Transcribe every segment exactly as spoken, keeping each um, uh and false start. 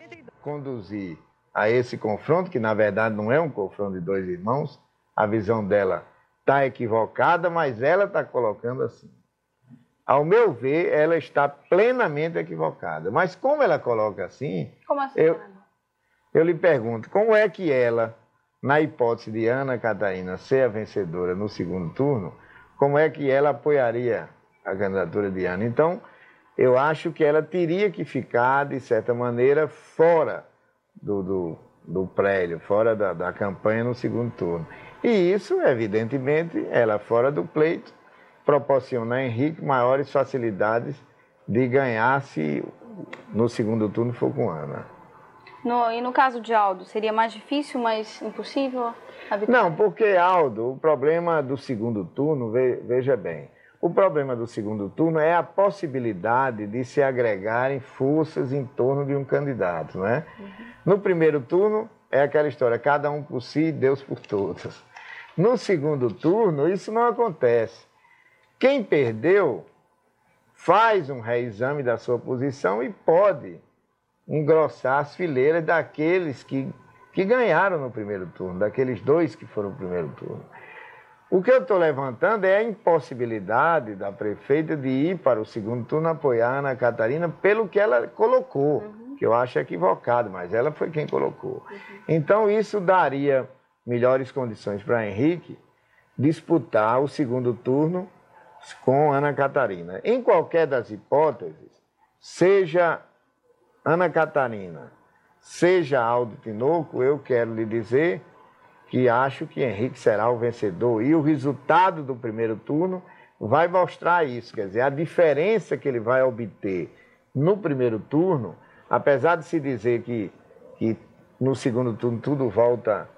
Conduzir a esse confronto, que na verdade não é um confronto de dois irmãos, a visão dela está equivocada, mas ela está colocando assim. Ao meu ver, ela está plenamente equivocada. Mas como ela coloca assim, como assim, eu, eu lhe pergunto, como é que ela, na hipótese de Ana Catarina ser a vencedora no segundo turno, como é que ela apoiaria a candidatura de Ana? Então, eu acho que ela teria que ficar, de certa maneira, fora do, do, do prédio, fora da, da campanha no segundo turno. E isso, evidentemente, ela fora do pleito, proporciona a Henrique maiores facilidades de ganhar se no segundo turno for com Ana. No, e no caso de Aldo, seria mais difícil, mas impossível? Não, porque Aldo, o problema do segundo turno, veja bem, o problema do segundo turno é a possibilidade de se agregarem forças em torno de um candidato, não é? Uhum. No primeiro turno, é aquela história, cada um por si, Deus por todos. No segundo turno, isso não acontece. Quem perdeu faz um reexame da sua posição e pode engrossar as fileiras daqueles que, que ganharam no primeiro turno, daqueles dois que foram no primeiro turno. O que eu estou levantando é a impossibilidade da prefeita de ir para o segundo turno apoiar a Ana Catarina pelo que ela colocou, uhum. que eu acho equivocado, mas ela foi quem colocou. Uhum. Então isso daria melhores condições para Henrique disputar o segundo turno com Ana Catarina. Em qualquer das hipóteses, seja Ana Catarina, seja Aldo Tinoco, eu quero lhe dizer que acho que Henrique será o vencedor. E o resultado do primeiro turno vai mostrar isso. Quer dizer, a diferença que ele vai obter no primeiro turno, apesar de se dizer que, que no segundo turno tudo volta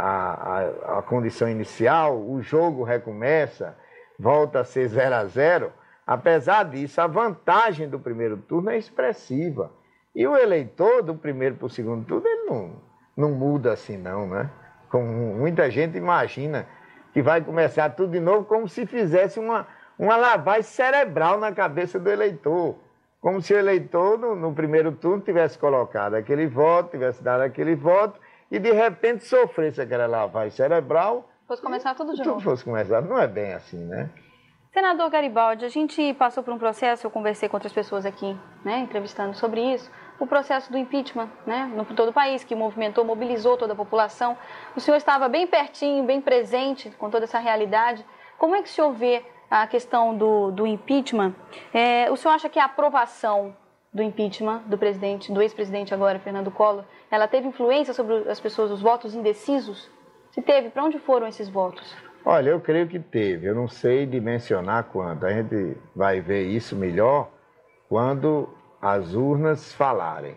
à, à, à condição inicial, o jogo recomeça, volta a ser zero a zero, apesar disso, a vantagem do primeiro turno é expressiva. E o eleitor do primeiro para o segundo turno, ele não, não muda assim não, né? Como muita gente imagina que vai começar tudo de novo, como se fizesse uma, uma lavagem cerebral na cabeça do eleitor. Como se o eleitor, no, no primeiro turno, tivesse colocado aquele voto, tivesse dado aquele voto, e de repente sofresse aquela lavagem cerebral. Fosse começar tudo de tudo novo. Fosse começar. Não é bem assim, né? Senador Garibaldi, a gente passou por um processo, eu conversei com outras pessoas aqui, né, entrevistando sobre isso, o processo do impeachment, né, no todo o país, que movimentou, mobilizou toda a população. O senhor estava bem pertinho, bem presente com toda essa realidade. Como é que o senhor vê a questão do, do impeachment? É, o senhor acha que a aprovação do impeachment do presidente, do ex-presidente agora, Fernando Collor, ela teve influência sobre as pessoas, os votos indecisos? Se teve, para onde foram esses votos? Olha, eu creio que teve. Eu não sei dimensionar quanto. A gente vai ver isso melhor quando as urnas falarem.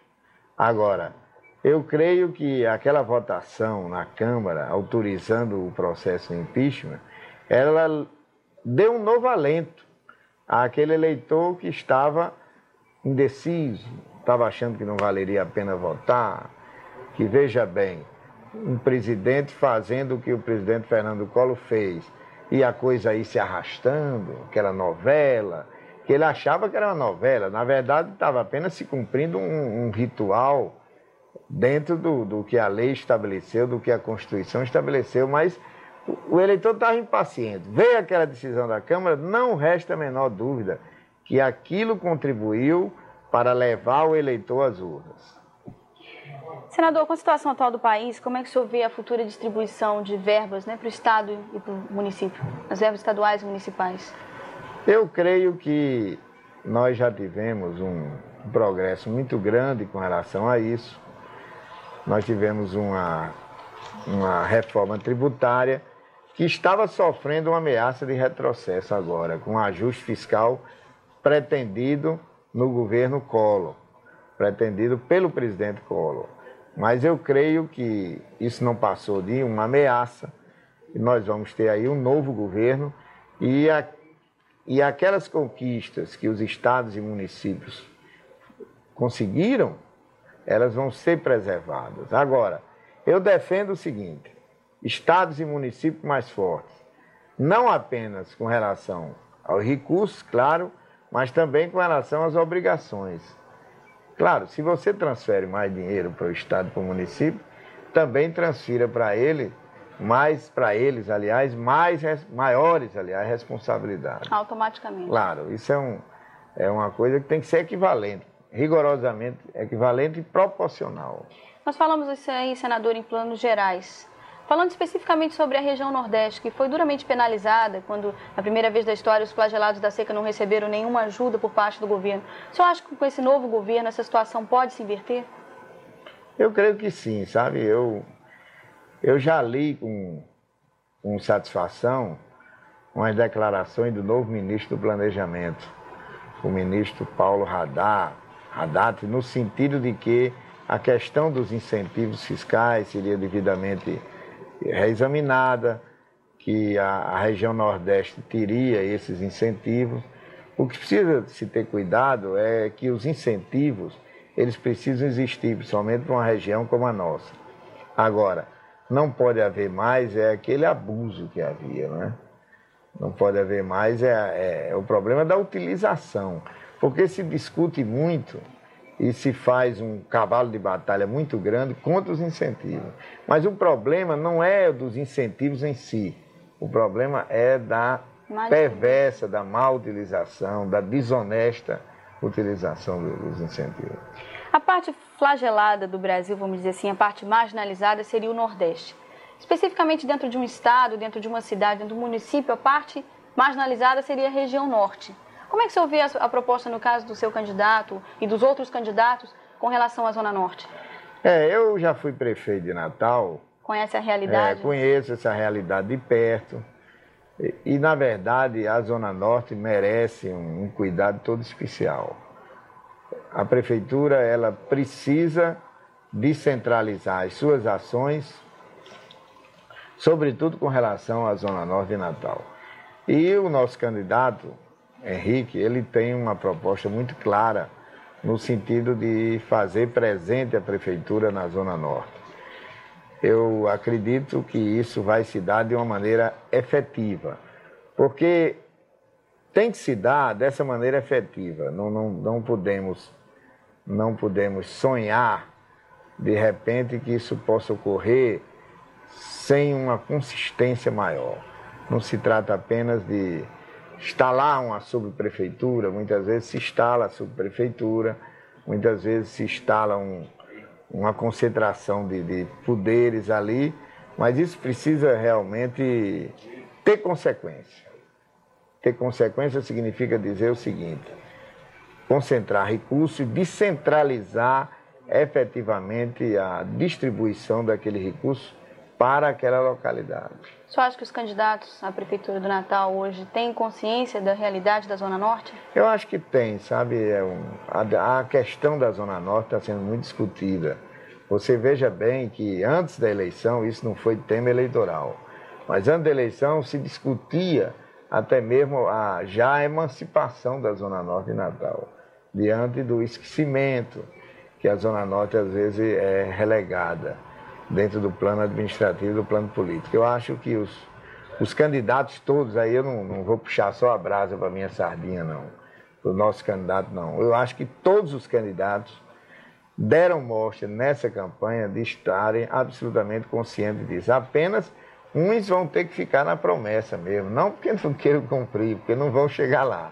Agora, eu creio que aquela votação na Câmara, autorizando o processo de impeachment, ela deu um novo alento àquele eleitor que estava indeciso, estava achando que não valeria a pena votar, que, veja bem, um presidente fazendo o que o presidente Fernando Collor fez, e a coisa aí se arrastando, aquela novela, que ele achava que era uma novela, na verdade estava apenas se cumprindo um, um ritual dentro do, do que a lei estabeleceu, do que a Constituição estabeleceu, mas o, o eleitor estava impaciente. Veio aquela decisão da Câmara, não resta a menor dúvida que aquilo contribuiu para levar o eleitor às urnas. Senador, com a situação atual do país, como é que o senhor vê a futura distribuição de verbas, né, para o Estado e para o município, as verbas estaduais e municipais? Eu creio que nós já tivemos um progresso muito grande com relação a isso. Nós tivemos uma, uma reforma tributária que estava sofrendo uma ameaça de retrocesso agora, com um ajuste fiscal pretendido no governo Collor, pretendido pelo presidente Collor. Mas eu creio que isso não passou de uma ameaça, e nós vamos ter aí um novo governo, e, a, e aquelas conquistas que os estados e municípios conseguiram, elas vão ser preservadas. Agora, eu defendo o seguinte, estados e municípios mais fortes, não apenas com relação aos recursos, claro, mas também com relação às obrigações. Claro, se você transfere mais dinheiro para o Estado e para o município, também transfira para ele, mais para eles, aliás, mais, maiores, aliás, responsabilidades. Automaticamente. Claro, isso é, um, é uma coisa que tem que ser equivalente, rigorosamente equivalente e proporcional. Nós falamos isso aí, senador, em planos gerais. Falando especificamente sobre a região Nordeste, que foi duramente penalizada quando, na primeira vez da história, os flagelados da seca não receberam nenhuma ajuda por parte do governo. O senhor acha que com esse novo governo essa situação pode se inverter? Eu creio que sim, sabe? Eu, eu já li com, com satisfação umas declarações do novo ministro do Planejamento, o ministro Paulo Haddad, Haddad, no sentido de que a questão dos incentivos fiscais seria devidamente reexaminada, que a, a região Nordeste teria esses incentivos. O que precisa se ter cuidado é que os incentivos, eles precisam existir, principalmente para uma região como a nossa. Agora, não pode haver mais é aquele abuso que havia, não é? Não pode haver mais é, é, é o problema da utilização, porque se discute muito e se faz um cavalo de batalha muito grande contra os incentivos. Mas o problema não é dos incentivos em si, o problema é da perversa, da má utilização, da desonesta utilização dos incentivos. A parte flagelada do Brasil, vamos dizer assim, a parte marginalizada seria o Nordeste. Especificamente dentro de um estado, dentro de uma cidade, dentro de um município, a parte marginalizada seria a região Norte. Como é que o senhor vê a, a proposta no caso do seu candidato e dos outros candidatos com relação à Zona Norte? É, eu já fui prefeito de Natal. Conhece a realidade? É, conheço essa realidade de perto. E, e, na verdade, a Zona Norte merece um, um cuidado todo especial. A prefeitura, ela precisa descentralizar as suas ações, sobretudo com relação à Zona Norte de Natal. E o nosso candidato, Henrique, ele tem uma proposta muito clara no sentido de fazer presente a prefeitura na Zona Norte. Eu acredito que isso vai se dar de uma maneira efetiva, porque tem que se dar dessa maneira efetiva. Não, não, não, podemos, não podemos sonhar, de repente, que isso possa ocorrer sem uma consistência maior. Não se trata apenas de instalar uma subprefeitura, muitas vezes se instala a subprefeitura, muitas vezes se instala um, uma concentração de, de poderes ali, mas isso precisa realmente ter consequência. Ter consequência significa dizer o seguinte: concentrar recursos e descentralizar efetivamente a distribuição daquele recurso para aquela localidade. O senhor acha que os candidatos à Prefeitura do Natal hoje têm consciência da realidade da Zona Norte? Eu acho que tem, sabe? É um, a, a questão da Zona Norte está sendo muito discutida. Você veja bem que antes da eleição, isso não foi tema eleitoral, mas antes da eleição se discutia até mesmo a, já a emancipação da Zona Norte de Natal, diante do esquecimento que a Zona Norte às vezes é relegada dentro do plano administrativo e do plano político. Eu acho que os, os candidatos todos, aí eu não, não vou puxar só a brasa para a minha sardinha, não, para o nosso candidato, não. Eu acho que todos os candidatos deram mostra nessa campanha de estarem absolutamente conscientes disso. Apenas uns vão ter que ficar na promessa mesmo, não porque não queiram cumprir, porque não vão chegar lá.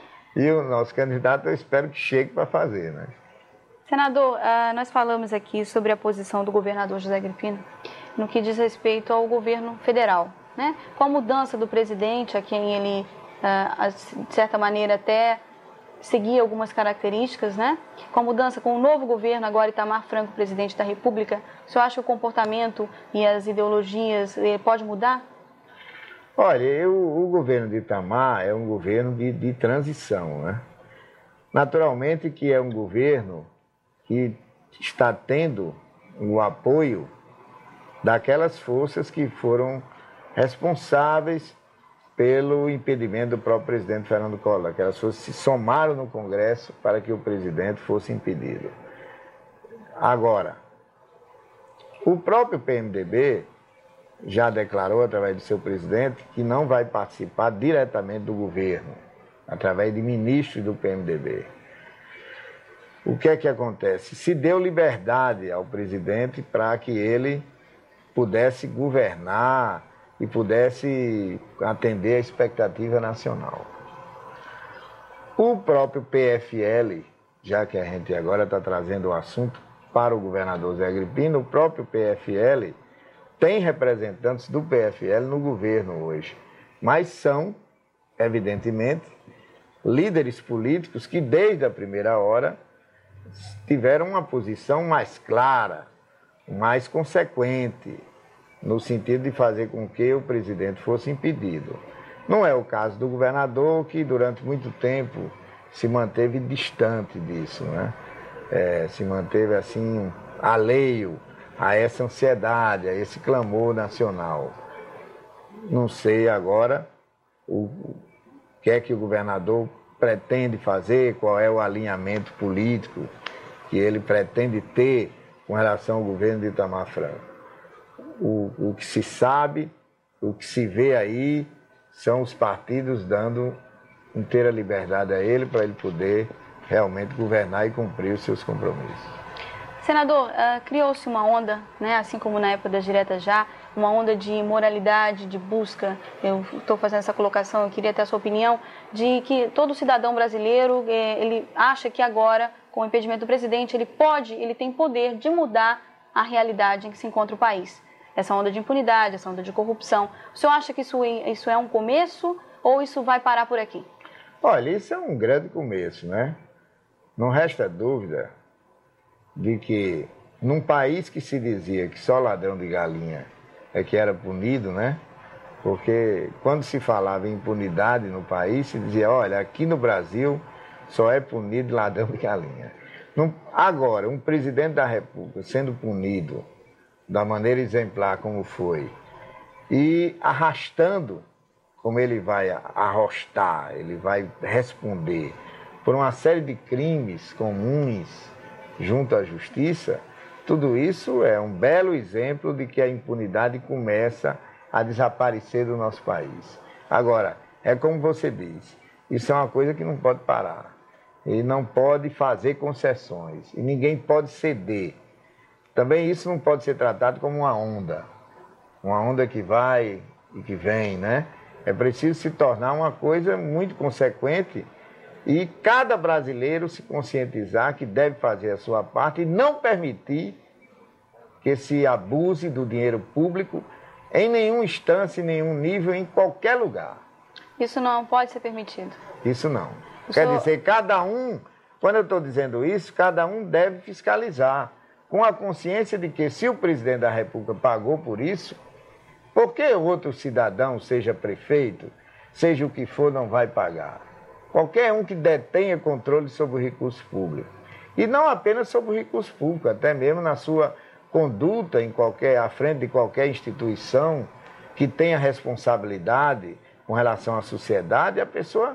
E o nosso candidato eu espero que chegue para fazer, né? Senador, uh, nós falamos aqui sobre a posição do governador José Agripino no que diz respeito ao governo federal, né? Com a mudança do presidente, a quem ele, uh, de certa maneira, até seguia algumas características, né? Com a mudança, com o novo governo, agora Itamar Franco, presidente da República, o senhor acha que o comportamento e as ideologias eh, pode mudar? Olha, eu, o governo de Itamar é um governo de, de transição, né? Naturalmente que é um governo que está tendo o apoio daquelas forças que foram responsáveis pelo impedimento do próprio presidente Fernando Collor. Aquelas forças se somaram no Congresso para que o presidente fosse impedido. Agora, o próprio P M D B já declarou, através do seu presidente, que não vai participar diretamente do governo, através de ministros do P M D B. o que é que acontece? Se deu liberdade ao presidente para que ele pudesse governar e pudesse atender a expectativa nacional. O próprio P F L, já que a gente agora está trazendo o assunto para o governador Zé Agripino, o próprio P F L tem representantes do P F L no governo hoje, mas são, evidentemente, líderes políticos que desde a primeira hora tiveram uma posição mais clara, mais consequente, no sentido de fazer com que o presidente fosse impedido. Não é o caso do governador, que durante muito tempo se manteve distante disso, né? É, se manteve assim, alheio a essa ansiedade, a esse clamor nacional. Não sei agora o, o que é que o governador pretende fazer, qual é o alinhamento político que ele pretende ter com relação ao governo de Itamar Franco. O, o que se sabe, o que se vê aí, são os partidos dando inteira liberdade a ele para ele poder realmente governar e cumprir os seus compromissos. Senador, uh, criou-se uma onda, né, assim como na época das diretas já, uma onda de moralidade, de busca, eu estou fazendo essa colocação, eu queria ter a sua opinião, de que todo cidadão brasileiro, eh, ele acha que agora, com o impedimento do presidente, ele pode, ele tem poder de mudar a realidade em que se encontra o país. Essa onda de impunidade, essa onda de corrupção. O senhor acha que isso, isso é um começo ou isso vai parar por aqui? Olha, isso é um grande começo, né? Não resta dúvida de que num país que se dizia que só ladrão de galinha é que era punido, né? Porque quando se falava em impunidade no país, se dizia, olha, aqui no Brasil só é punido ladrão de galinha. Agora, um presidente da República sendo punido da maneira exemplar como foi, e arrastando, como ele vai arrostar, ele vai responder por uma série de crimes comuns junto à justiça, tudo isso é um belo exemplo de que a impunidade começa a desaparecer do nosso país. Agora, é como você diz, isso é uma coisa que não pode parar. Ele não pode fazer concessões e ninguém pode ceder. Também isso não pode ser tratado como uma onda, uma onda que vai e que vem, né? É preciso se tornar uma coisa muito consequente e cada brasileiro se conscientizar que deve fazer a sua parte e não permitir que se abuse do dinheiro público em nenhuma instância, em nenhum nível, em qualquer lugar. Isso não pode ser permitido? Isso não. O Quer senhor... dizer, cada um, quando eu estou dizendo isso, cada um deve fiscalizar, com a consciência de que se o presidente da República pagou por isso, por que outro cidadão, seja prefeito, seja o que for, não vai pagar? Qualquer um que detenha controle sobre o recurso público. E não apenas sobre o recurso público, até mesmo na sua conduta em qualquer, à frente de qualquer instituição que tenha responsabilidade com relação à sociedade, a pessoa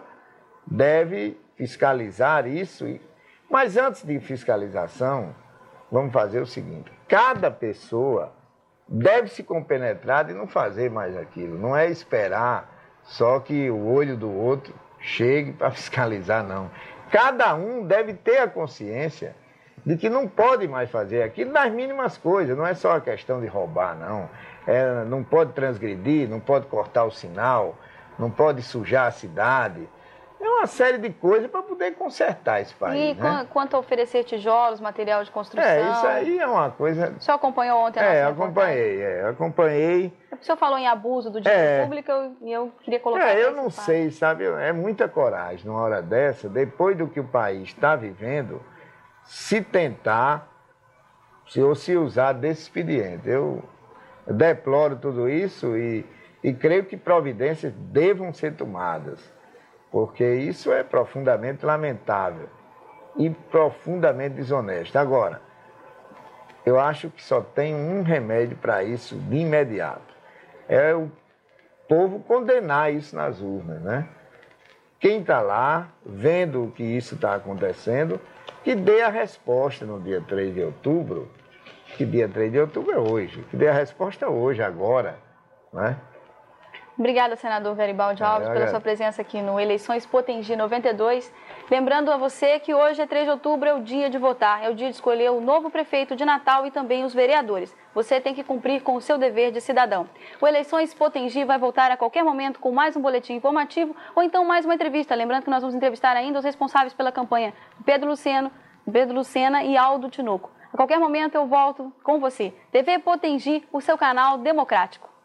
deve fiscalizar isso. Mas antes de fiscalização, vamos fazer o seguinte, cada pessoa deve se compenetrar e não fazer mais aquilo. Não é esperar só que o olho do outro chegue para fiscalizar, não. Cada um deve ter a consciência de que não pode mais fazer aquilo nas mínimas coisas. Não é só a questão de roubar, não. É, não pode transgredir, não pode cortar o sinal, não pode sujar a cidade. É uma série de coisas para poder consertar esse país. E né? Quanto a oferecer tijolos, material de construção? É, isso aí é uma coisa... O senhor acompanhou ontem a nossa É, acompanhei, é, acompanhei. O senhor falou em abuso do dinheiro é, público e eu, eu queria colocar... É, eu não sei, sabe, é muita coragem numa hora dessa, depois do que o país está vivendo, se tentar, se, ou se usar desse expediente. Eu deploro tudo isso e, e creio que providências devam ser tomadas. Porque isso é profundamente lamentável e profundamente desonesto. Agora, eu acho que só tem um remédio para isso de imediato. É o povo condenar isso nas urnas, né? Quem está lá, vendo que isso está acontecendo, que dê a resposta no dia três de outubro, que dia três de outubro é hoje, que dê a resposta hoje, agora, né? Obrigada, senador Garibaldi Alves, pela sua presença aqui no Eleições Potengi noventa e dois. Lembrando a você que hoje é três de outubro, é o dia de votar, é o dia de escolher o novo prefeito de Natal e também os vereadores. Você tem que cumprir com o seu dever de cidadão. O Eleições Potengi vai voltar a qualquer momento com mais um boletim informativo ou então mais uma entrevista. Lembrando que nós vamos entrevistar ainda os responsáveis pela campanha, Pedro Luceno, Pedro Lucena e Aldo Tinoco. A qualquer momento eu volto com você. T V Potengi, o seu canal democrático.